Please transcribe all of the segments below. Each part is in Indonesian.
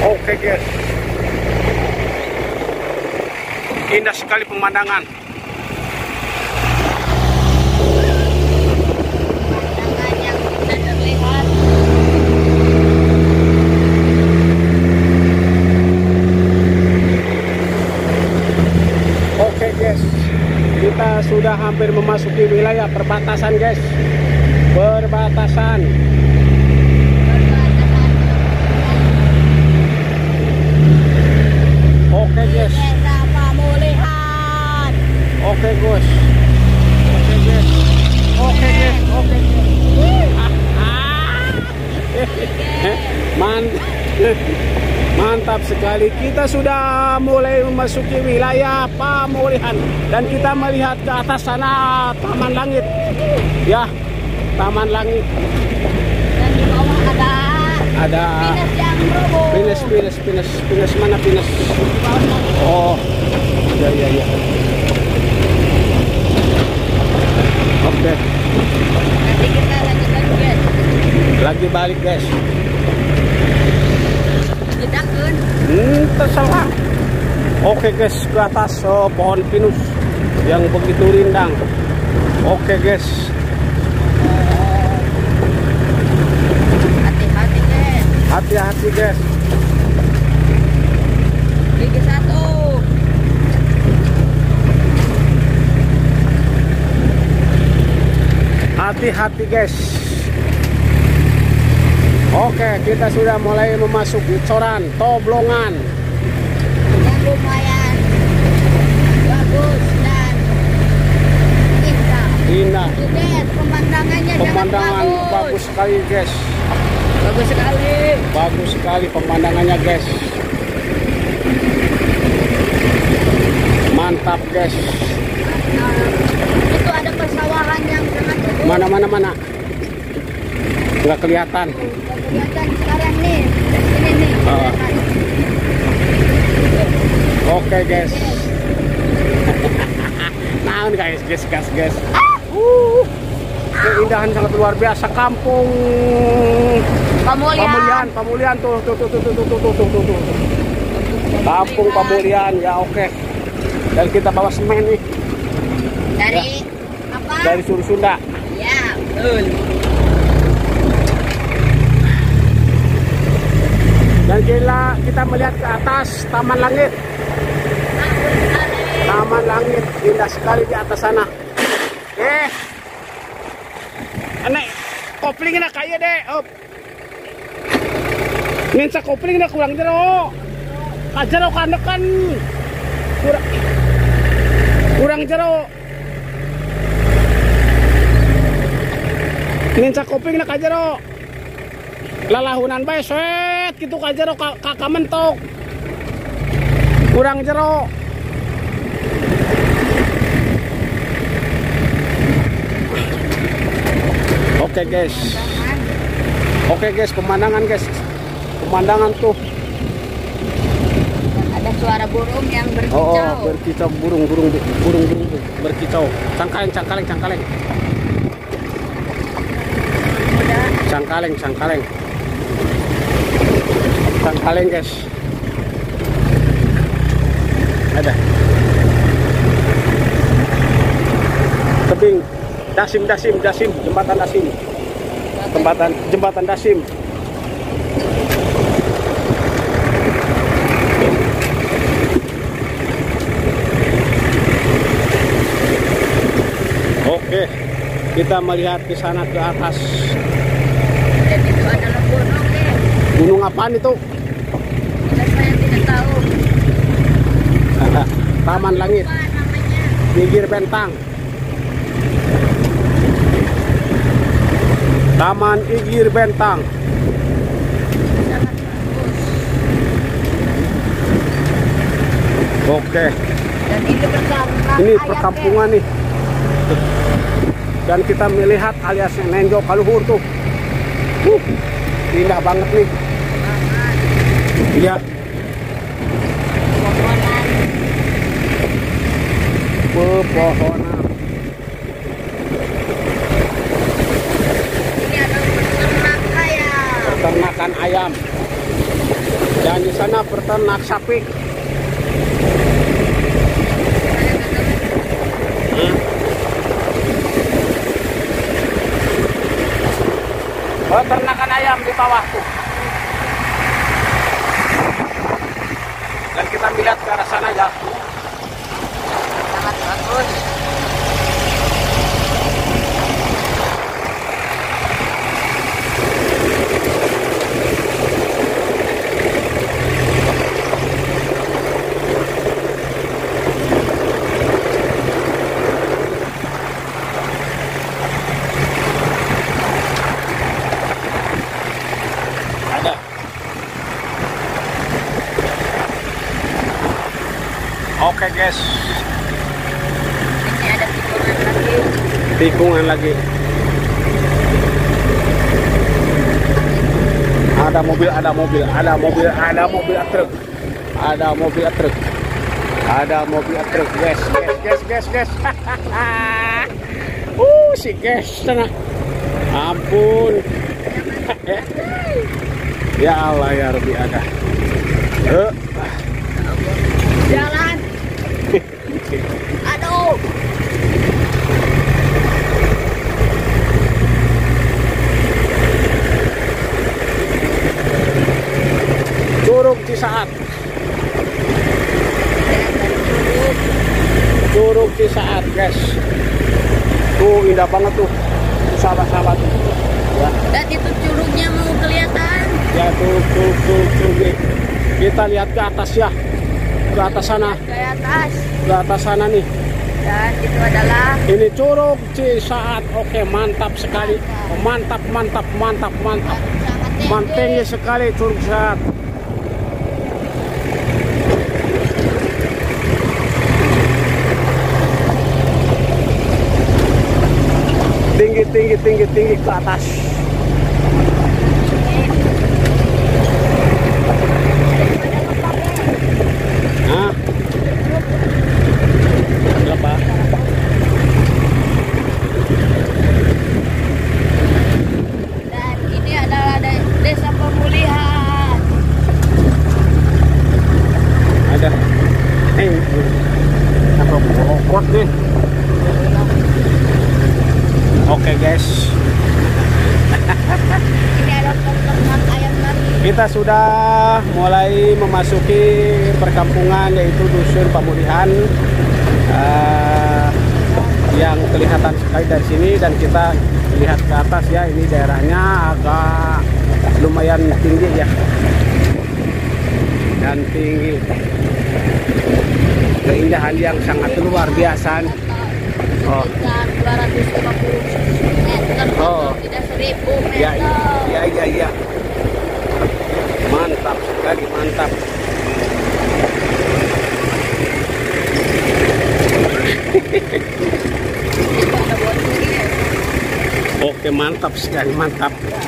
Oke guys, indah sekali pemandangan. Pemandangan yang tidak terlihat. Oke guys, kita sudah hampir memasuki wilayah perbatasan guys. Perbatasan. Oke guys. Desa Pamulihan. Oke guys. Oke guys. Oke guys. Oke guys. Mantap sekali. Kita sudah mulai memasuki wilayah Pamulihan dan kita melihat ke atas sana Taman Langit. Ya, Taman Langit. Dan di bawah ada pinus yang roboh. Pinus mana pinus? Oh, ya. Oke. Nanti kita lanjut lagi guys. Lagi balik guys. Jedakeun. Terserah. Oke guys, ke atas pohon pinus yang begitu rindang. Oke guys. Hati-hati guys. Hati-hati guys. Gigi satu. Hati-hati guys. Oke, kita sudah mulai memasuki coran Toblongan. Yang lumayan bagus dan indah. Guys, pemandangannya Pemandangan sangat bagus sekali guys. Bagus sekali. Bagus sekali pemandangannya guys. Mantap guys. Itu ada persawahan yang sangat bagus. Mana? Nggak kelihatan. Kelihatan sekarang nih. Sini nih. Kelihatan. Oke guys. Nah guys. Keindahan sangat luar biasa. Kampung Pamulihan. Pamulihan tuh. Kampung Pamulihan ya oke. Dan kita bawa semen nih. Dari apa? Dari Sunda. Ya, betul. Dan kita melihat ke atas Taman Langit. Taman Langit indah sekali di atas sana. Anak kopling na kaya deh. Op. Minta kopling na kurang jero. Kajero kan kurang jero. Minta kopling na kajero. Lalahunan bae set kitu kajero ka mentok. Kurang jero. Oke guys, pemandangan guys. Pemandangan tuh. Ada suara burung yang berkicau. Oh, berkicau burung berkicau. Cangkaleng. Cangkaleng guys. Ada. Tebing Dasim, jembatan Dasim. Jembatan Dasim. Oke, kita melihat ke sana ke atas. Dan itu adalah gunung nih. Gunung apaan itu? Saya tidak tahu. Taman Langit. Apa namanya? Igir Bentang. Taman Igir Bentang. Sangat bagus. Oke. Dan ini perkampungan. Ini perkampungan nih. Dan kita melihat alias Nenjo Kaluhur tuh. Indah banget nih. Iya. Pepohonan. Ini adalah peternak ayam. Peternakan ayam. Dan di sana peternak sapi. Peternakan ayam di bawah tuh. Dan kita melihat ke arah sana ya. Sangat bagus. Ada. Oke guys, Ini ada tikungan lagi. tikungan lagi. Ada mobil, ada mobil, ada mobil, ada mobil truk, ada mobil truk, ada mobil truk, guys, guys. Si guys, sana. Ampun. Ya Allah ya Rabbi ada. Jalan. Aduh. Curug Cisaat. Curug Cisaat, guys. Tuh indah banget tuh. Sahabat-sahabat. Ya. Dan itu curugnya mau kelihatan. Ya tuh. Kita lihat ke atas ya. Ke atas sana. Ke atas. Ke atas sana nih. Dan itu adalah Ini Curug Cisaat. Oke, mantap sekali. Mantap. sangat Tinggi sekali Curug Cisaat. Tinggi ke atas. Hah? Apa? Dan ini adalah desa pemulihan. Ada. Apa bokot nih? Oke guys, Ini ada peternak ayam lagi. kita sudah mulai memasuki perkampungan yaitu Dusun Pemulihan yang kelihatan sekali dari sini, dan kita lihat ke atas ya, ini daerahnya agak lumayan tinggi ya, dan tinggi, keindahan yang sangat luar biasa. Oh. Sekitar 250 meter. Oh. Tidak 1000 meter. Ya. Mantap sekali, mantap. Itu ada botolnya. Oke, mantap sekali, mantap.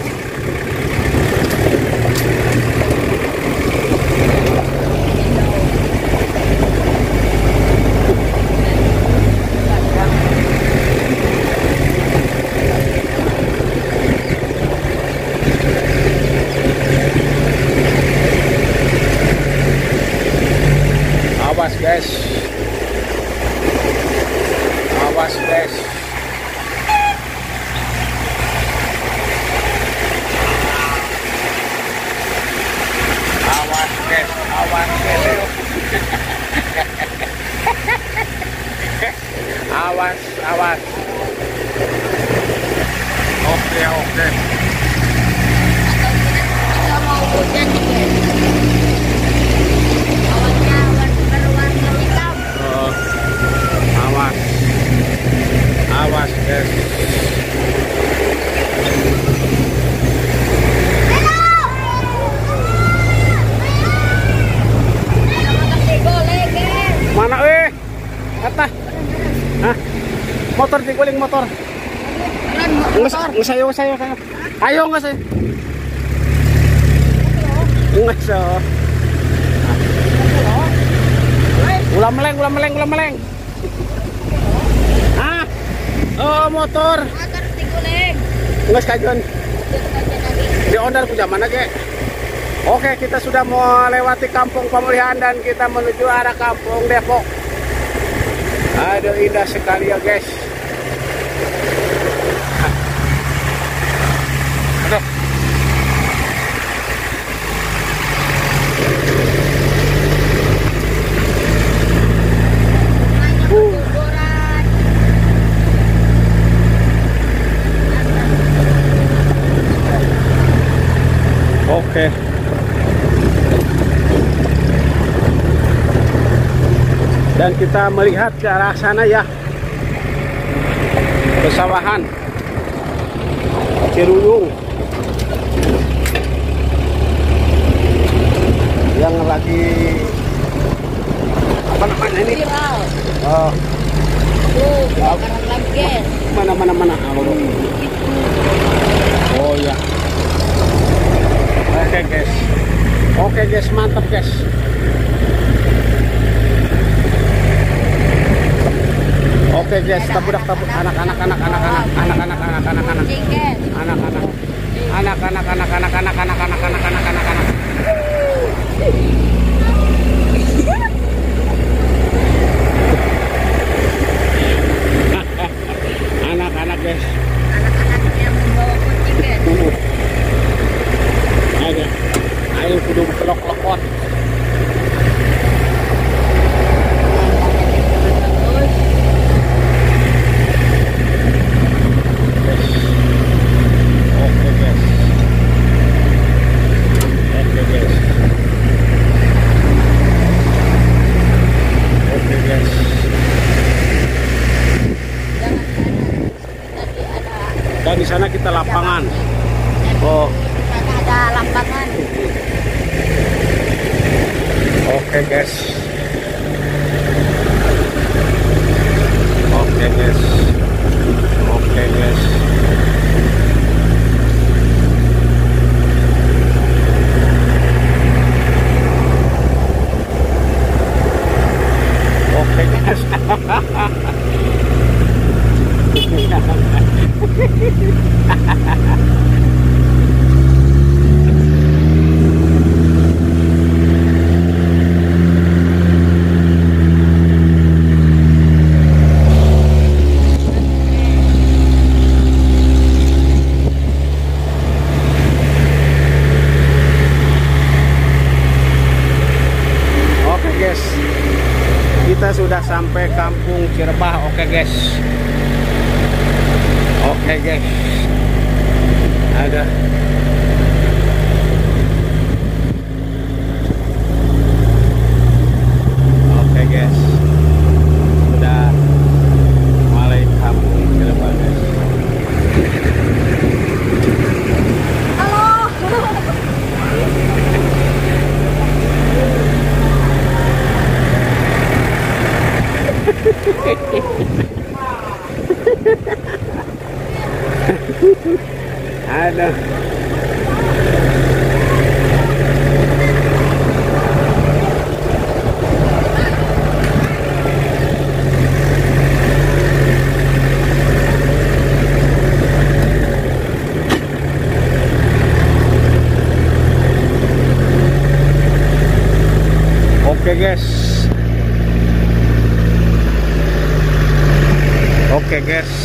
Awas guys, awas guys. Awas guys, awas guys. Awas. Oke. Atau kita mau hujan nih guys. Awannya awan berwarna hitam. Oh, awas guys. Mana kata? Hah? Motor diguling motor. Nggak saya. Ayo nggak saya. Nggak saya. Ulah meleng. Hah? Oh motor. Motor diguling. Nggak kajian. Di ondar ku zaman aja. Oke, kita sudah melewati Kampung Pemulihan dan kita menuju arah Kampung Depok. Aduh, indah sekali ya guys. Aduh. Oke. Dan kita melihat ke arah sana ya, pesawahan Ciruyung yang lagi apa namanya ini? Viral. Oh, Tuh, kebakaran lagi. mana. Oh ya. Oke guys, mantap guys. Oke guys, tabrak anak-anak. Anak-anak guys. Anak-anak yang membawa kucing guys. Ada. Ayo kudu kelok-kelokot. Dan di sana kita lapangan. Oh. Di sana ada lapangan. Oke guys. Oke guys. Oke guys. Oke guys. Oke guys, kita sudah sampai Kampung Cirebah. Oke guys. Oke guys. Ada. Oke guys. Sudah mulai Kampung Cirebah guys. Halo. Ada. Oke guys. Oke guys.